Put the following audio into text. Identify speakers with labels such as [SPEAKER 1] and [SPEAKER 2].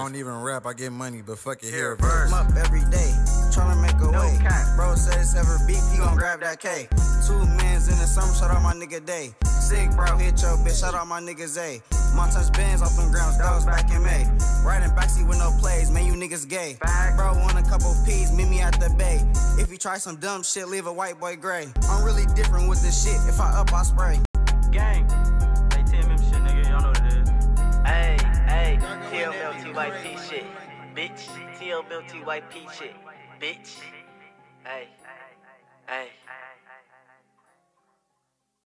[SPEAKER 1] don't even rap, I get money, but fuck it, here.
[SPEAKER 2] I'm up every day, tryna make a way. Bro said it's ever beef, he gon' grab that K. 2 mans in the summer, shout out my nigga Day. Sick, bro, hit your bitch, shout out my nigga Zay. Montage bands off them grounds, that was back in May. Riding backseat with no plays, man, you niggas gay. Bro, want a couple P's, meet me at the bay. If you try some dumb shit, leave a white boy gray. I'm really different with this shit, if I up, I spray. Gang. Hey, TMM shit, nigga, y'all know what it is.
[SPEAKER 3] Hey, TLBLTYP shit, bitch. TLBLTYP shit, bitch. Hey.